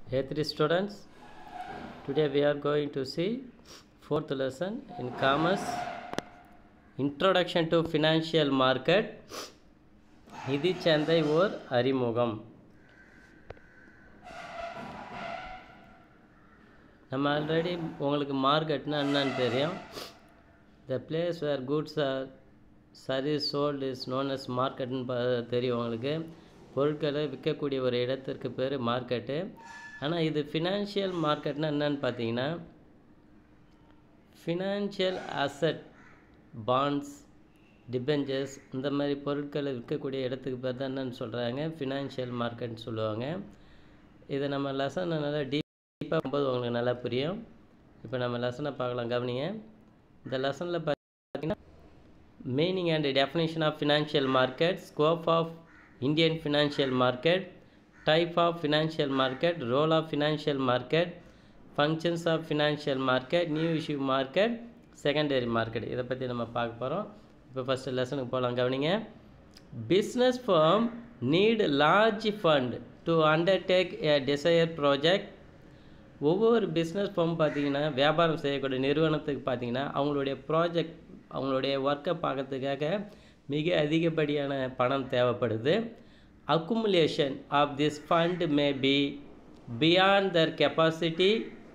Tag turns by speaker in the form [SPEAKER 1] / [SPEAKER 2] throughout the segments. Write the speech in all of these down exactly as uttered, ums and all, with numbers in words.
[SPEAKER 1] Hey three students, today we are going to see fourth lesson in commerce, introduction to financial market, நிதி சந்தை ஓர் அறிமுகம். நம்ம already உங்களுக்கு மார்க்கெட்னா என்னன்னு தெரியும். The place where goods are service sold is known as மார்க்கெட்னு தெரியும் உங்களுக்கு. பொருட்களை விற்கக்கூடிய ஒரு இடத்திற்கு பேர் மார்க்கெட்டு. ஆனால் இது ஃபினான்ஷியல் மார்க்கெட்னா என்னன்னு பார்த்தீங்கன்னா, ஃபினான்ஷியல் அசட், பாண்ட்ஸ், டிபெஞ்சர்ஸ் இந்த மாதிரி பொருட்களை விற்கக்கூடிய இடத்துக்கு பேர் தான் என்னன்னு சொல்கிறாங்க, ஃபினான்ஷியல் மார்க்கெட்னு சொல்லுவாங்க. இதை நம்ம லெசன் நல்லா டீப்பாக போகும்போது உங்களுக்கு நல்லா புரியும். இப்போ நம்ம லெசனை பார்க்கலாம், கவனிங்க. இந்த லெசனில் பார்த்தீங்கன்னா meaning and definition of financial market, scope of Indian financial market, type of financial market, role of financial market, functions of financial market, new issue market, secondary market. இதை பற்றி நம்ம பார்க்க போகிறோம். இப்போ ஃபஸ்ட்டு லெசனுக்கு போகலாம், கவனிங்க. Business firm need large fund to undertake a desired project. ஒவ்வொரு business firm பார்த்தீங்கன்னா, வியாபாரம் செய்யக்கூடிய நிறுவனத்துக்கு பார்த்தீங்கன்னா, அவங்களுடைய ப்ராஜெக்ட், அவங்களுடைய ஒர்க்கை பார்க்கறதுக்காக மிக அதிகப்படியான பணம் தேவைப்படுது. Accumulation of this fund may be beyond their capacity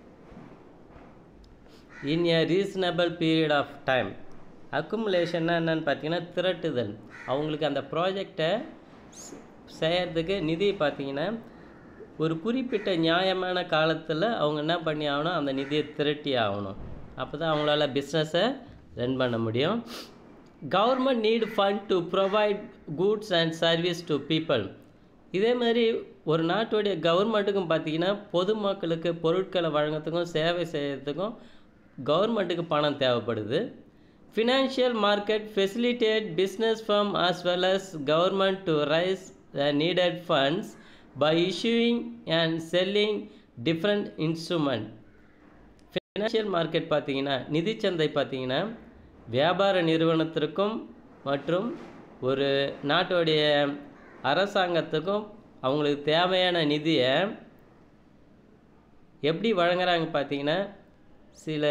[SPEAKER 1] in a reasonable period of time. அக்குமுலேஷன்னா என்னென்னு பார்த்தீங்கன்னா, திரட்டுதல். அவங்களுக்கு அந்த ப்ராஜெக்டை செய்கிறதுக்கு நிதி பார்த்தீங்கன்னா ஒரு குறிப்பிட்ட நியாயமான காலத்தில் அவங்க என்ன பண்ணி ஆகணும், அந்த நிதியை திரட்டி ஆகணும். அப்போ தான் அவங்களால பிஸ்னஸை ரன் பண்ண முடியும். Government need fund to provide goods and service to people. இதே மாதிரி ஒரு நாட்டுடைய கவர்மெண்ட்டுக்கும் பார்த்தீங்கன்னா, பொதுமக்களுக்கு பொருட்களை வழங்கிறதுக்கும் சேவை செய்கிறதுக்கும் கவர்மெண்ட்டுக்கு பணம் தேவைப்படுது. Financial market facilitate business firm as well as government to raise the needed funds by issuing and selling different instrument. Financial market பார்த்தீங்கன்னா, நிதிச்சந்தை பார்த்தீங்கன்னா வியாபார நிறுவனத்திற்கும் மற்றும் ஒரு நாட்டுடைய அரசாங்கத்துக்கும் அவங்களுக்கு தேவையான நிதியை எப்படி வழங்குறாங்க பார்த்தீங்கன்னா, சில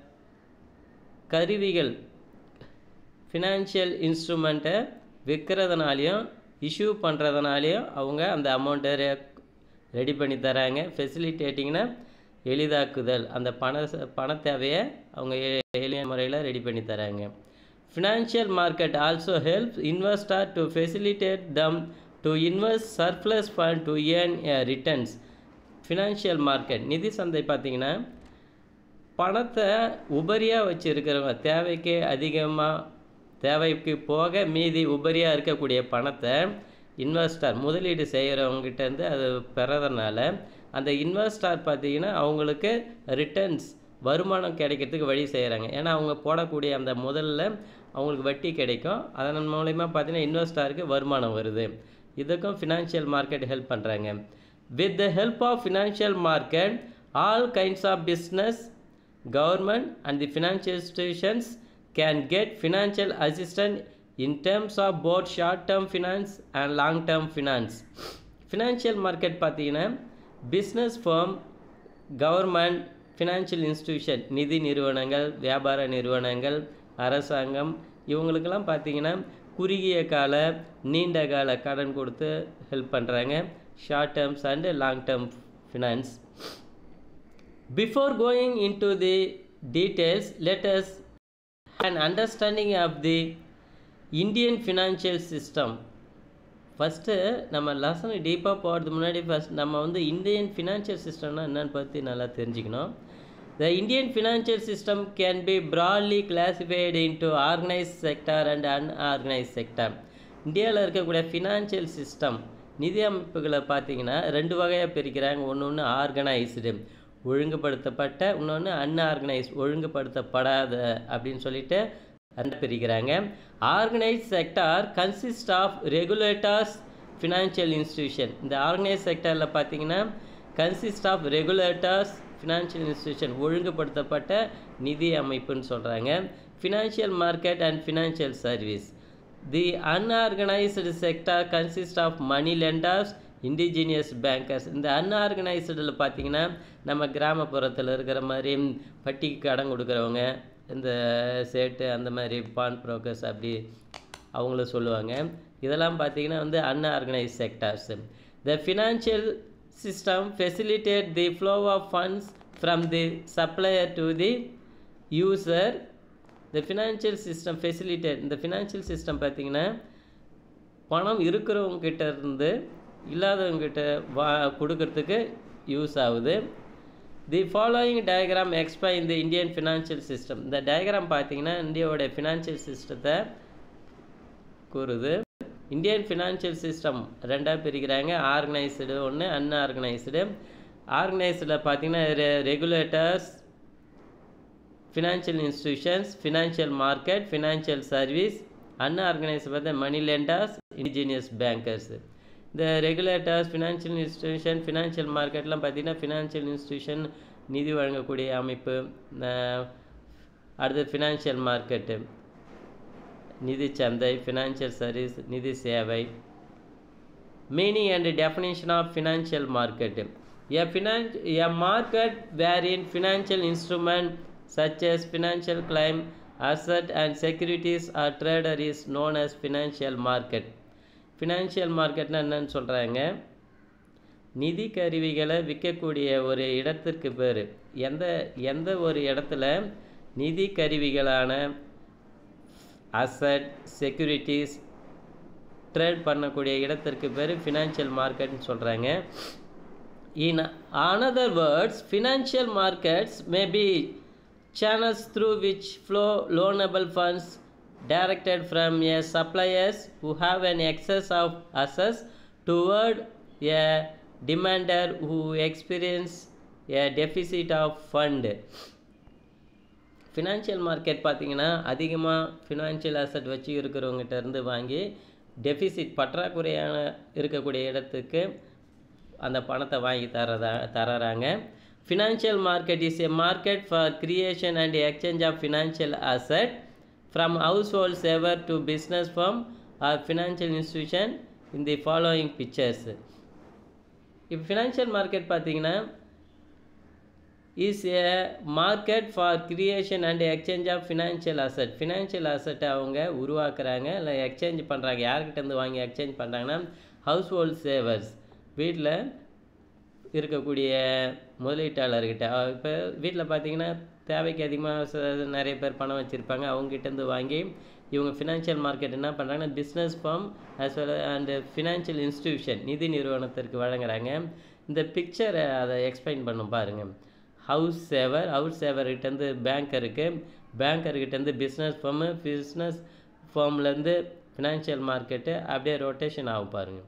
[SPEAKER 1] கருவிகள், ஃபினான்ஷியல் இன்ஸ்ட்ருமெண்ட்டை விற்கிறதுனாலையும் இஷ்யூ பண்ணுறதுனாலையும் அவங்க அந்த அமௌண்ட்டை ரெடி பண்ணி தராங்க. ஃபெசிலிட்டேட்டிங்னா எளிதாக்குதல், அந்த பண பண தேவையை அவங்க எளிய முறையில் ரெடி பண்ணி தராங்க. Financial market also help investor to facilitate them to invest surplus fund to earn a returns. Financial market, நிதி சந்தை பார்த்திங்கன்னா, பணத்தை உபரியாக வச்சுருக்கிறவங்க, தேவைக்கு அதிகமாக தேவைக்கு போக மீதி உபரியாக இருக்கக்கூடிய பணத்தை இன்வெஸ்டர் முதலீடு செய்கிறவங்ககிட்டேருந்து அது பெறதுனால அந்த இன்வெஸ்டர் பார்த்திங்கன்னா அவங்களுக்கு ரிட்டர்ன்ஸ், வருமானம் கிடைக்கிறதுக்கு வழி செய்கிறாங்க. ஏன்னா அவங்க போடக்கூடிய அந்த முதல்ல அவங்களுக்கு வட்டி கிடைக்கும். அதன் மூலயமா பார்த்திங்கன்னா இன்வெஸ்டருக்கு வருமானம் வருது. இதுக்கும் ஃபினான்ஷியல் மார்க்கெட் ஹெல்ப் பண்ணுறாங்க. With the help of financial market all kinds of business, government and the financial institutions can get financial assistant in terms of both short term finance and long term finance. Financial market பார்த்தீங்கன்னா business firm, government, financial institution, நிதி நிறுவனங்கள், வியாபார நிறுவனங்கள், அரசாங்கம், இவங்களுக்கெல்லாம் பார்த்தீங்கன்னா குறுகிய கால நீண்ட கால கடன் கொடுத்து ஹெல்ப் பண்ணுறாங்க. Short terms and long term finance. Before going into the details, let us an understanding of the Indian financial system. First நம்ம லெசன் டீப்பாக போகிறதுக்கு முன்னாடி ஃபஸ்ட் நம்ம வந்து இந்தியன் ஃபினான்ஷியல் சிஸ்டம்னா என்னென்னு பற்றி நல்லா தெரிஞ்சுக்கணும். The Indian financial system can be broadly classified into organise sector and unorganise sector. இந்தியாவில் இருக்கக்கூடிய ஃபினான்ஷியல் சிஸ்டம், நிதி அமைப்புகளை பார்த்திங்கன்னா ரெண்டு வகையாக பிரிக்கிறாங்க. ஒன்று ஒன்று ஆர்கனைஸ்டு, ஒழுங்குபடுத்தப்பட்ட, இன்னொன்று அன்ஆர்கனைஸ், ஒழுங்குபடுத்தப்படாத அப்படின்னு சொல்லிட்டு ரெண்டு பிரிக்கிறாங்க. Organise sector consist of regulators, financial institution. இந்த ஆர்கனைஸ் செக்டாரில் பார்த்தீங்கன்னா consist of regulators, financial institution, ஒழுங்குபடுத்தப்பட்ட நிதி அமைப்புன்னு சொல்கிறாங்க. Financial market and financial service. The unorganised sector consist of money lenders, indigenous bankers. இந்த அன்ஆர்கனைஸ்டில் பார்த்திங்கன்னா நம்ம கிராமப்புறத்தில் இருக்கிற மாதிரி பட்டிக்கு கடன் கொடுக்குறவங்க, இந்த சேட்டு அந்த மாதிரி பான் புரோக்கர்ஸ் அப்படி அவங்கள சொல்லுவாங்க. இதெல்லாம் பார்த்திங்கன்னா வந்து unorganised sectors. The financial system facilitate the flow of funds from the supplier to the user. The financial system facilitate, இந்த ஃபினான்ஷியல் சிஸ்டம் பார்த்திங்கன்னா பணம் இருக்கிறவங்ககிட்ட இருந்து இல்லாதவங்ககிட்ட வா கொடுக்கறதுக்கு யூஸ் ஆகுது. The following diagram explain the Indian financial system. இந்த டயக்ராம் பார்த்திங்கன்னா இந்தியாவோட ஃபினான்ஷியல் சிஸ்டத்தை கூறுது. இந்தியன் ஃபினான்ஷியல் சிஸ்டம் ரெண்டாக பிரிக்கிறாங்க. ஆர்கனைஸ்டு ஒன்று, அன்ஆர்கனைஸ்டு. ஆர்கனைஸ்டில் பார்த்திங்கன்னா ரெ regulators, financial institutions, financial market, financial service. Unorganised பார்த்தா மணி லெண்டர்ஸ், இண்டிஜினியஸ் பேங்கர்ஸ். இந்த ரெகுலேட்டர்ஸ், ஃபினான்ஷியல் இன்ஸ்டிடியூஷன், ஃபினான்ஷியல் மார்க்கெட்லாம் பார்த்திங்கன்னா ஃபினான்ஷியல் இன்ஸ்டிடியூஷன் நிதி வழங்கக்கூடிய அமைப்பு. அடுத்து ஃபினான்ஷியல் மார்க்கெட்டு நிதி சந்தை, ஃபினான்ஷியல் சர்வீஸ் நிதி சேவை. Meaning and definition of financial market. A finance a market wherein financial instrument such as financial claim, asset and securities are traded is known as financial market. Financial marketனா என்னன்னு சொல்கிறாங்க, நிதி கருவிகளை விற்கக்கூடிய ஒரு இடத்திற்கு பேர். எந்த எந்த ஒரு இடத்துல நிதி கருவிகளான அசட், செக்யூரிட்டிஸ் ட்ரேட் பண்ணக்கூடிய இடத்திற்கு பேர் ஃபினான்ஷியல் மார்க்கெட்னு சொல்கிறாங்க. In another words, financial markets may be channels through which flow loanable funds directed from a suppliers who have an excess of assets toward a demander who experience a deficit of fund. Financial market பார்த்திங்கன்னா அதிகமாக financial asset வச்சு இருக்கிறவங்ககிட்ட இருந்து வாங்கி deficit பற்றாக்குறையான இருக்கக்கூடிய இடத்துக்கு அந்த பணத்தை வாங்கி தரதா தராங்க. Financial market is a market for creation and exchange of financial asset from household saver to business firm or financial institution in the following pictures. இப்போ ஃபினான்ஷியல் மார்க்கெட் பார்த்திங்கன்னா is a market for creation and exchange of financial asset. Financial அசட்டை அவங்க உருவாக்குறாங்க, இல்லை exchange பண்ணுறாங்க. யார்கிட்டேருந்து வாங்கி exchange பண்ணுறாங்கன்னா house hold savers, வீட்டில் இருக்கக்கூடிய முதலீட்டாளர்கிட்ட. இப்போ வீட்டில் பார்த்திங்கன்னா தேவைக்கு அதிகமாக நிறைய பேர் பணம் வச்சுருப்பாங்க, அவங்ககிட்டேருந்து வாங்கி இவங்க ஃபினான்ஷியல் மார்க்கெட் என்ன பண்ணுறாங்கன்னா business firm as well and financial institution நிதி நிறுவனத்திற்கு வழங்குறாங்க. இந்த பிக்சரை அதை எக்ஸ்பிளைன் பண்ணும் பாருங்கள். ஹவுஸ் சேவர், ஹவுஸ் சேவர்கிட்டேருந்து பேங்கருக்கு, பேங்கர்கிட்டேருந்து பிஸ்னஸ் ஃபார்மு, பிஸ்னஸ் ஃபார்ம்லேருந்து ஃபினான்ஷியல் மார்க்கெட்டு அப்படியே ரொட்டேஷன் ஆகும் பாருங்கள்.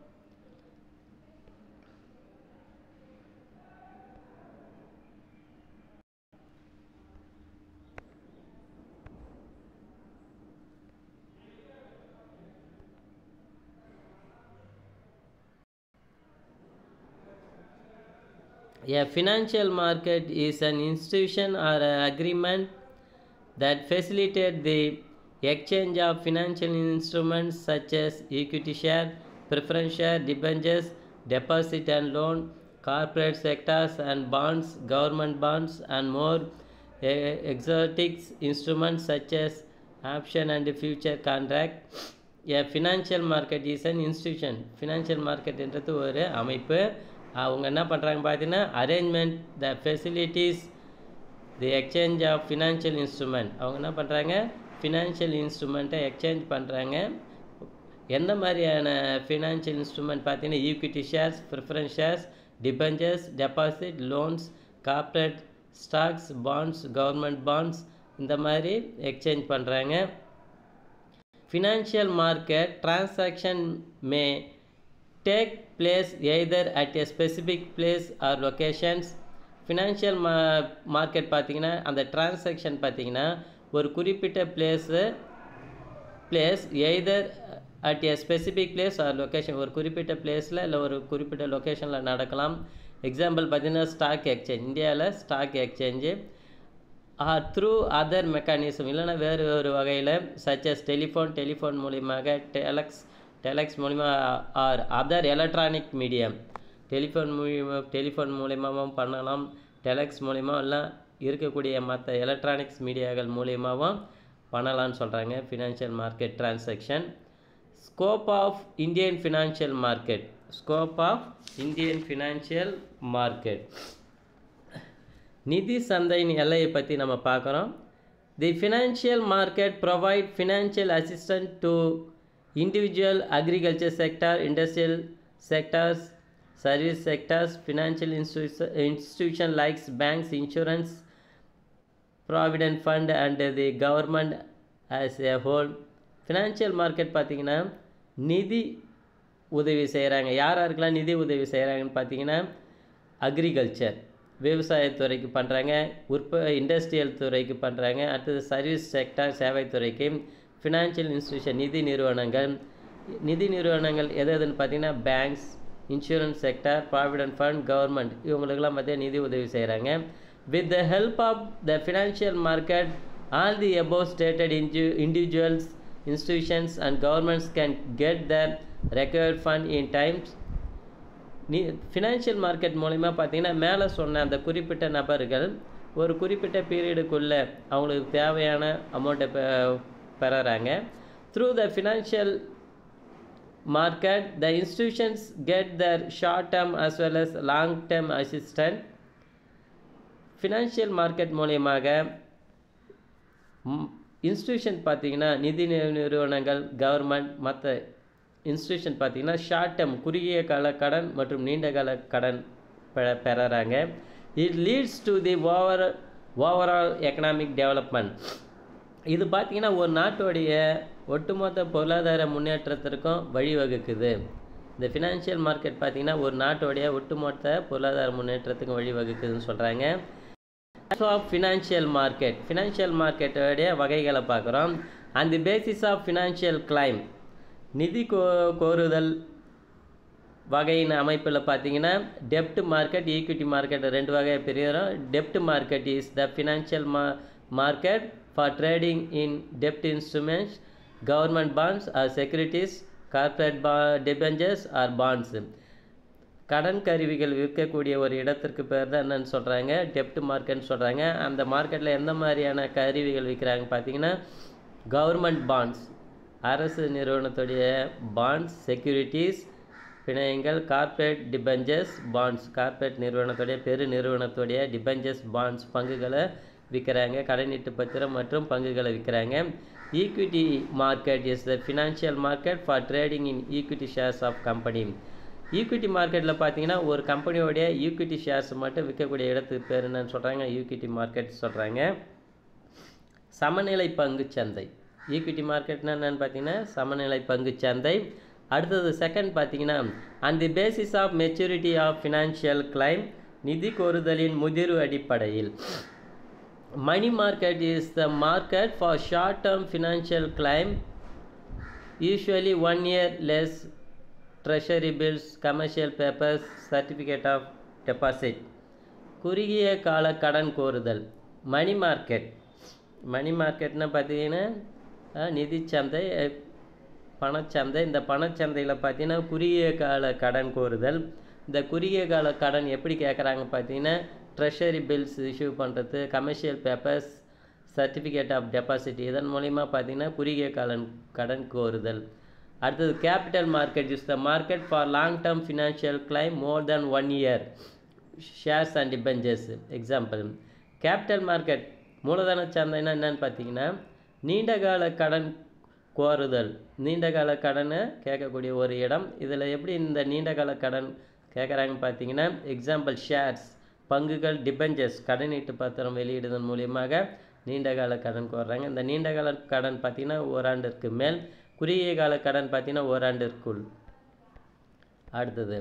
[SPEAKER 1] A financial market is an institution or an agreement that facilitates the exchange of financial instruments such as equity share, preference share, debentures, deposit and loan, corporate sectors and bonds, government bonds and more exotic instruments such as option and future contract. A financial market is an institution. Financial market என்றது ஒரு அமைப்பு. அவங்க என்ன பண்ணுறாங்க பார்த்தீங்கன்னா arrangement the facilities the exchange of financial instrument. அவங்க என்ன பண்ணுறாங்க ஃபினான்ஷியல் இன்ஸ்ட்ருமெண்ட்டை எக்ஸ்சேஞ்ச் பண்ணுறாங்க. எந்த மாதிரியான ஃபினான்ஷியல் இன்ஸ்ட்ருமெண்ட் பார்த்தீங்கன்னா equity shares, preference shares, debentures, deposit, loans, corporate stocks, bonds, government bonds, இந்த மாதிரி எக்ஸ்சேஞ்ச் பண்ணுறாங்க. Financial market transaction may take place either at a specific place or locations. ஃபினான்ஷியல் மா மார்க்கெட் பார்த்திங்கன்னா அந்த டிரான்சாக்ஷன் பார்த்திங்கன்னா ஒரு குறிப்பிட்ட place place either at a specific place R location, ஒரு குறிப்பிட்ட பிளேஸில் இல்லை ஒரு குறிப்பிட்ட லொக்கேஷனில் நடக்கலாம். எக்ஸாம்பிள் பார்த்திங்கன்னா ஸ்டாக் எக்ஸ்சேஞ்ச், இந்தியாவில் stock exchange or through other mechanism, இல்லைனா வேறு ஒரு வகையில் சச்சஸ் டெலிஃபோன், டெலிஃபோன் மூலியமாக டெலக்ஸ் டெலக்ஸ் மூலிமா or other electronic medium, telephone மூலிமா டெலிஃபோன் மூலியமாகவும் பண்ணலாம், டெலக்ஸ் மூலிமா எல்லாம் இருக்கக்கூடிய மற்ற எலக்ட்ரானிக்ஸ் மீடியாக்கள் மூலியமாகவும் பண்ணலான்னு சொல்கிறாங்க. Financial market transaction. Scope of Indian financial market. Scope of Indian financial market. நிதி சந்தையின் எல்லையை பற்றி நம்ம பார்க்குறோம். The financial market provide financial assistant to individual agriculture sector, industrial sectors, service sectors, financial institu institution like banks, insurance, provident fund and the government as a whole. Financial market பார்த்தீங்கன்னா நிதி உதவி செய்கிறாங்க. யார் யாருக்கெல்லாம் நிதி உதவி செய்கிறாங்கன்னு பார்த்தீங்கன்னா அக்ரிகல்ச்சர் விவசாயத்துறைக்கு பண்ணுறாங்க, உற்ப இண்டஸ்ட்ரியல் துறைக்கு பண்ணுறாங்க, அடுத்தது சர்வீஸ் செக்டர் சேவைத்துறைக்கு, ஃபினான்ஷியல் இன்ஸ்டியூஷன் நிதி நிறுவனங்கள். நிதி நிறுவனங்கள் எது எதுன்னு பார்த்தீங்கன்னா banks, insurance sector, provident fund, government இவங்களுக்கெல்லாம் பார்த்தீங்கன்னா நிதி உதவி செய்கிறாங்க. With the help of the financial market all the above stated individuals, institutions and governments can get the required fund in times. நீ ஃபினான்ஷியல் மார்க்கெட் மூலிமா பார்த்தீங்கன்னா மேலே சொன்ன அந்த குறிப்பிட்ட நபர்கள் ஒரு குறிப்பிட்ட பீரியடுக்குள்ளே அவங்களுக்கு தேவையான அமௌண்ட்டை பெ பெறாங்க. Through the financial market the institutions get their short term as well as long term assistant. Financial market மூலியமாக இன்ஸ்டிடியூஷன் பார்த்தீங்கன்னா நிதி நிறுவனங்கள், கவர்மெண்ட், மற்ற இன்ஸ்டிடியூஷன் பார்த்தீங்கன்னா ஷார்ட் டேர்ம் குறுகிய கால கடன் மற்றும் நீண்ட கால கடன் பெ பெறாங்க. It leads to the over overall economic development. இது பார்த்திங்கன்னா ஒரு நாட்டுடைய ஒட்டுமொத்த பொருளாதார முன்னேற்றத்திற்கும் வழிவகுக்குது. இந்த ஃபினான்ஷியல் மார்க்கெட் பார்த்திங்கன்னா ஒரு நாட்டுடைய ஒட்டுமொத்த பொருளாதார முன்னேற்றத்துக்கும் வழிவகுக்குதுன்னு சொல்கிறாங்க. Of financial market. ஃபினான்ஷியல் மார்க்கெட்டோடைய வகைகளை பார்க்குறோம். And the basis of financial claim. நிதி கோ கோருதல் வகையின் அமைப்பில் பார்த்தீங்கன்னா டெப்ட் மார்க்கெட், ஈக்விட்டி மார்க்கெட் ரெண்டு வகையை பிரிகிறோம். டெப்ட் மார்க்கெட் இஸ் த ஃபினான்ஷியல் மா market for trading in debt instruments, government bonds or securities, corporate debentures or bonds. கடன் கருவிகள் விற்கக்கூடிய ஒரு இடத்திற்கு பேர் தான் என்னன்னு சொல்கிறாங்க டெப்ட் மார்க்கெட்னு சொல்கிறாங்க. அந்த மார்க்கெட்டில் எந்த மாதிரியான கருவிகள் விற்கிறாங்க பார்த்தீங்கன்னா கவர்மெண்ட் பாண்ட்ஸ், அரசு நிறுவனத்துடைய பாண்ட்ஸ், செக்யூரிட்டிஸ் பிணையங்கள், கார்ப்பரேட் டிபெஞ்சர்ஸ் பாண்ட்ஸ், கார்ப்பரேட் நிறுவனத்துடைய பெரு நிறுவனத்துடைய டிபெஞ்சர்ஸ் பாண்ட்ஸ் பங்குகளை விற்கிறாங்க, கடனீட்டு பத்திரம் மற்றும் பங்குகளை விற்கிறாங்க. Equity market is the financial market for trading in equity shares of company. Equity மார்க்கெட்டில் பார்த்தீங்கன்னா ஒரு கம்பெனியோடைய ஈக்விட்டி ஷேர்ஸ் மட்டும் விற்கக்கூடிய இடத்துக்கு பேர் என்னன்னு சொல்கிறாங்க ஈக்விட்டி மார்க்கெட் சொல்கிறாங்க. சமநிலை பங்கு சந்தை. ஈக்விட்டி மார்க்கெட்னா என்னென்னு பார்த்தீங்கன்னா சமநிலை பங்கு சந்தை. அடுத்தது செகண்ட் பார்த்தீங்கன்னா and the basis of maturity of financial claim. நிதி கோருதலின் முதிர்வு அடிப்படையில். Money market is the market for short-term financial claim, usually one year less, treasury bills, commercial papers, certificate of deposit. குறுகிய கால கடன் கோருதல். Money market. மணி மார்க்கெட்னா பார்த்தீங்கன்னா நிதி சந்தை, பணச்சந்தை. இந்த பணச்சந்தையில் பார்த்தீங்கன்னா குறுகிய கால கடன் கோருதல். இந்த குறுகிய கால கடன் எப்படி கேட்குறாங்க பார்த்தீங்கன்னா ட்ரெஷரி பில்ஸ் இஷ்யூ பண்ணுறது, commercial papers, certificate of deposit இதன் மூலிமா பார்த்தீங்கன்னா குறுகிய காலன் கடன் கோருதல். அடுத்தது capital market is the market for long term financial claim more than one year, shares and debentures. Example capital market மூலதன சந்தைன்னா என்னென்னு பார்த்தீங்கன்னா நீண்ட கால கடன் கோருதல், நீண்ட கால கடனை கேட்கக்கூடிய ஒரு இடம். இதில் எப்படி இந்த நீண்ட கால கடன் கேட்குறாங்கன்னு பார்த்தீங்கன்னா எக்ஸாம்பிள் ஷேர்ஸ் பங்குகள், டிபெஞ்சர்ஸ் கடனீட்டு பத்திரம் வெளியிடுதல் மூலியமாக நீண்ட கால கடன் கோர்றாங்க. இந்த நீண்ட கால கடன் பார்த்திங்கன்னா ஓராண்டிற்கு மேல், குறுகிய கால கடன் பார்த்திங்கன்னா ஓராண்டிற்குள். அடுத்தது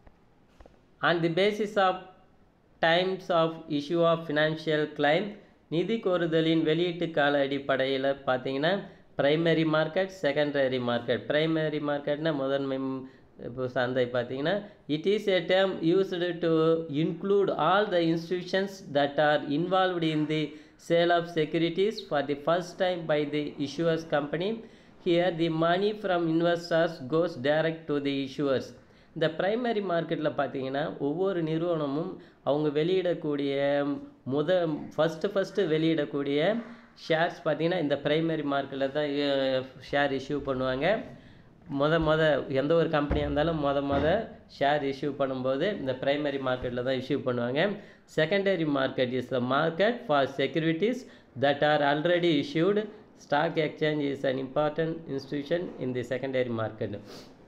[SPEAKER 1] on the basis of times of issue of financial claim. நிதி கோருதலின் வெளியீட்டு கால அடிப்படையில் பார்த்தீங்கன்னா primary market, secondary market. Primary மார்க்கெட்னா முதன்மை இப்போ சந்தை பார்த்தீங்கன்னா it is a term used to include all the institutions that are involved in the sale of securities for the first time by the issuers company. Here the money from investors goes direct to the issuers. இந்த primary மார்க்கெட்டில் பார்த்தீங்கன்னா ஒவ்வொரு நிறுவனமும் அவங்க வெளியிடக்கூடிய முத first first வெளியிடக்கூடிய shares பார்த்திங்கன்னா இந்த primary மார்க்கெட்டில் தான் ஷேர் இஷ்யூ பண்ணுவாங்க. முத முத எந்த ஒரு கம்பெனியாக இருந்தாலும் முத முத ஷேர் இஷ்யூ பண்ணும்போது இந்த பிரைமரி மார்க்கெட்டில் தான் இஷ்யூ பண்ணுவாங்க. Secondary market is the market for securities that are already issued. Stock exchange is an important institution in the secondary market.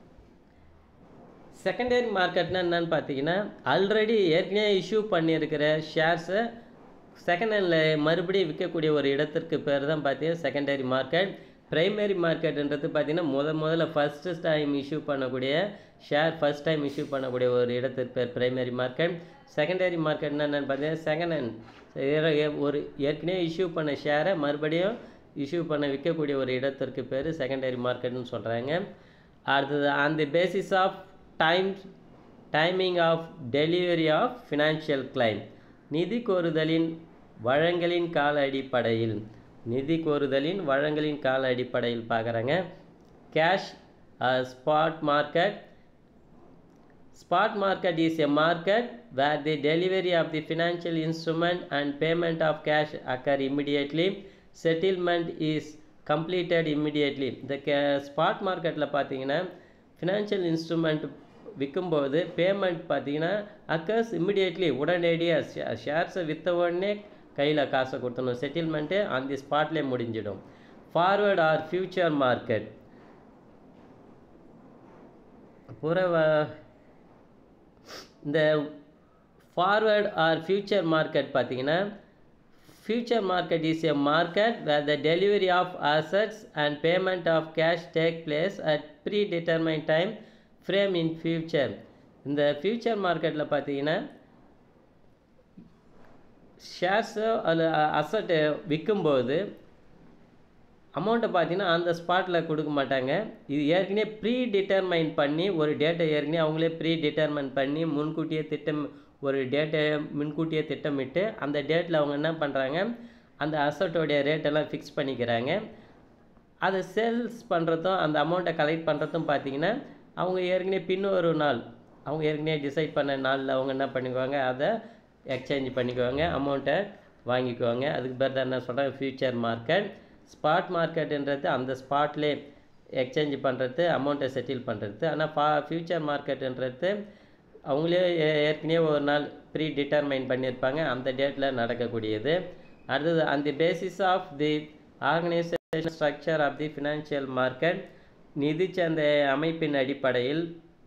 [SPEAKER 1] Secondary மார்க்கெட்னா என்னன்னு பார்த்தீங்கன்னா ஆல்ரெடி ஏற்கனவே இஷ்யூ பண்ணியிருக்கிற ஷேர்ஸை செகண்ட் ஹேண்டில் மறுபடியும் விற்கக்கூடிய ஒரு இடத்திற்கு பேர் தான் பார்த்தீங்கன்னா செகண்டரி மார்க்கெட். ப்ரைமரி மார்க்கெட்டுன்றது பார்த்திங்கன்னா முத முதல்ல ஃபஸ்ட்டு டைம் இஷ்யூ பண்ணக்கூடிய ஷேர் ஃபஸ்ட் டைம் இஷ்யூ பண்ணக்கூடிய ஒரு இடத்திற்கு பேர் ப்ரைமரி மார்க்கெட். செகண்டரி மார்க்கெட்னா என்னென்னு பார்த்தீங்கன்னா செகண்ட் ஹேண்ட் ஒரு ஏற்கனவே இஷ்யூ பண்ண ஷேரை மறுபடியும் இஷ்யூ பண்ண விற்கக்கூடிய ஒரு இடத்திற்கு பேர் செகண்டரி மார்க்கெட்னு சொல்கிறாங்க. அடுத்தது on the basis of time timing of delivery of financial claim. நிதி கோருதலின் வழங்கலின் கால அடிப்படையில் நிதி கோருதலின் வழங்கலின் கால அடிப்படையில் பார்க்குறாங்க. Cash spot market. Spot market is a market where the delivery of the financial instrument and payment of cash occur immediately. Settlement is completed immediately. இந்த கே ஸ்பாட் மார்க்கெட்டில் பார்த்தீங்கன்னா ஃபினான்ஷியல் இன்ஸ்ட்ருமெண்ட் விற்கும்போது பேமெண்ட் பார்த்தீங்கன்னா அக்கர்ஸ் இம்மிடியேட்லி உடனடியாக ஷேர்ஸை விற்ற உடனே கையில் காசை கொடுத்தணும். செட்டில்மெண்ட்டு அந்த ஸ்பாட்லேயே முடிஞ்சிடும். Forward or future market. புறவ இந்த ஃபார்வர்ட் ஆர் ஃபியூச்சர் மார்க்கெட் பார்த்தீங்கன்னா future market is a market where the delivery of assets and payment of cash take place at predetermine time frame in future. இந்த future மார்க்கெட்டில் பார்த்தீங்கன்னா ஷேர்ஸோ அல்ல அசட்டை விற்கும்போது அமௌண்ட்டை பார்த்தீங்கன்னா அந்த ஸ்பாட்டில் கொடுக்க மாட்டாங்க. இது ஏற்கனவே ப்ரீ டிட்டர்மைன் பண்ணி ஒரு டேட்டை ஏற்கனவே அவங்களே ப்ரீ டிட்டர்மைன் பண்ணி முன்கூட்டியே திட்டம் ஒரு டேட்டை முன்கூட்டியே திட்டமிட்டு அந்த டேட்டில் அவங்க என்ன பண்ணுறாங்க அந்த அசட்டோடைய ரேட்டெல்லாம் ஃபிக்ஸ் பண்ணிக்கிறாங்க. அதை சேல்ஸ் பண்ணுறதும் அந்த அமௌண்ட்டை கலெக்ட் பண்ணுறதும் பார்த்திங்கன்னா அவங்க ஏற்கனவே பின்னொரு நாள் அவங்க ஏற்கனவே டிசைட் பண்ண நாளில் அவங்க என்ன பண்ணிக்குவாங்க அதை எக்ஸ்சேஞ்ச் பண்ணிக்குவாங்க, அமௌண்ட்டை வாங்கிக்குவாங்க. அதுக்கு பேர் தான் என்ன சொல்கிறாங்க ஃபியூச்சர் மார்க்கெட். ஸ்பாட் மார்க்கெட்டுன்றது அந்த ஸ்பாட்லேயே எக்ஸ்சேஞ்ச் பண்ணுறது அமௌண்ட்டை செட்டில் பண்ணுறது. ஆனால் ஃபா ஃபியூச்சர் மார்க்கெட்டுன்றது அவங்களே ஏற்கனவே ஒரு நாள் ப்ரீ டிட்டர்மைன் பண்ணியிருப்பாங்க, அந்த டேட்டில் நடக்கக்கூடியது. அடுத்தது on the basis of the organisation structure of the financial market. நிதி சந்தை அமைப்பின் அடிப்படையில்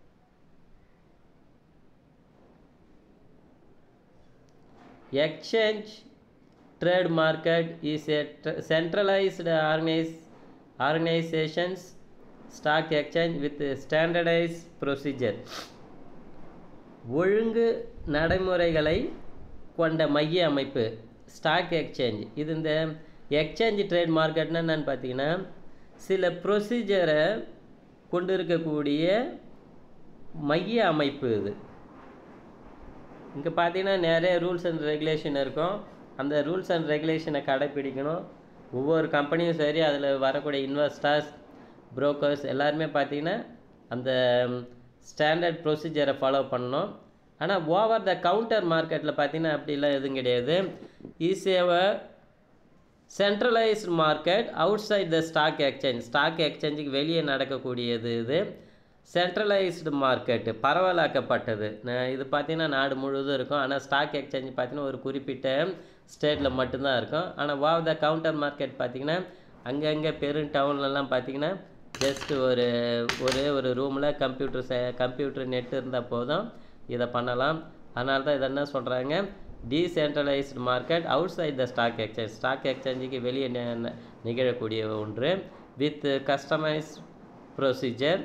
[SPEAKER 1] exchange trade market is a centralized organize, organizations stock exchange with standardized procedure. ஒழுங்கு நடைமுறைகளை கொண்ட மைய அமைப்பு ஸ்டாக் எக்ஸ்சேஞ்ச். இது இந்த எக்ஸ்சேஞ்ச் ட்ரேட் மார்க்கெட்னா என்னன்னு பார்த்தீங்கன்னா சில ப்ரொசீஜரை கொண்டு இருக்கக்கூடிய மைய அமைப்பு இது. இங்கே பார்த்தீங்கன்னா நிறைய ரூல்ஸ் அண்ட் ரெகுலேஷன் இருக்கும். அந்த ரூல்ஸ் அண்ட் ரெகுலேஷனை கடைப்பிடிக்கணும். ஒவ்வொரு கம்பெனியும் சரி அதில் வரக்கூடிய இன்வெஸ்டர்ஸ் புரோக்கர்ஸ் எல்லாருமே பார்த்தீங்கன்னா அந்த ஸ்டாண்டர்ட் ப்ரொசீஜரை ஃபாலோ பண்ணணும். ஆனால் ஓவர் த கவுண்டர் மார்க்கெட்டில் பார்த்தீங்கன்னா அப்படிலாம் எதுவும் கிடையாது. Is a centralised market outside the stock exchange. Stock எக்ஸ்சேஞ்சுக்கு வெளியே நடக்கக்கூடியது இது. சென்ட்ரலைஸ்டு மார்க்கெட்டு பரவலாக்கப்பட்டது. இது பார்த்திங்கன்னா நாடு முழுவதும் இருக்கும். ஆனால் ஸ்டாக் எக்ஸ்சேஞ்ச் பார்த்திங்கன்னா ஒரு குறிப்பிட்ட ஸ்டேட்டில் மட்டும்தான் இருக்கும். ஆனால் ஓவர் த கவுண்டர் மார்க்கெட் பார்த்திங்கன்னா அங்கங்கே பெரும் டவுன்லலாம் பார்த்திங்கன்னா ஜஸ்ட்டு ஒரு ஒரே ஒரு ரூமில் கம்ப்யூட்டர் ச கம்ப்யூட்டர் நெட் இருந்தால் போதும் இதை பண்ணலாம். அதனால தான் இதை என்ன சொல்கிறாங்க decentralised market outside the stock exchange. Stock எக்ஸ்சேஞ்சுக்கு வெளியே நிகழக்கூடிய ஒன்று with customise procedure.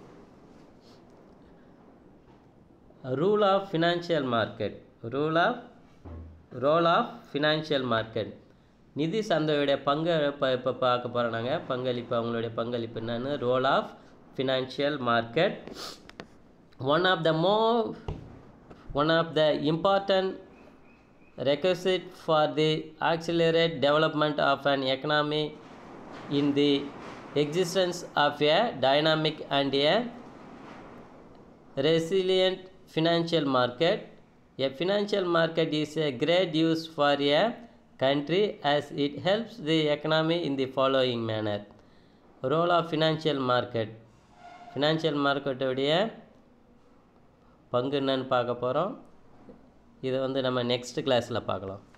[SPEAKER 1] Rule of financial market. Rule of role of financial market. நிதி சந்தையுடைய பங்கு இப்போ இப்போ பார்க்க போகிறோம் நாங்கள். பங்களிப்பு அவங்களுடைய பங்களிப்பு என்னன்னு role of financial market. One of the மோ one of the important requisite for the accelerate development of an economy in the existence of a dynamic and a resilient financial market. A financial market is a great use for a country as it helps the economy in the following manner. Role of financial market. Financial market உடைய பங்கு என்னன்னு பார்க்க போகிறோம். இதை வந்து நம்ம next கிளாஸில் பார்க்கலாம்.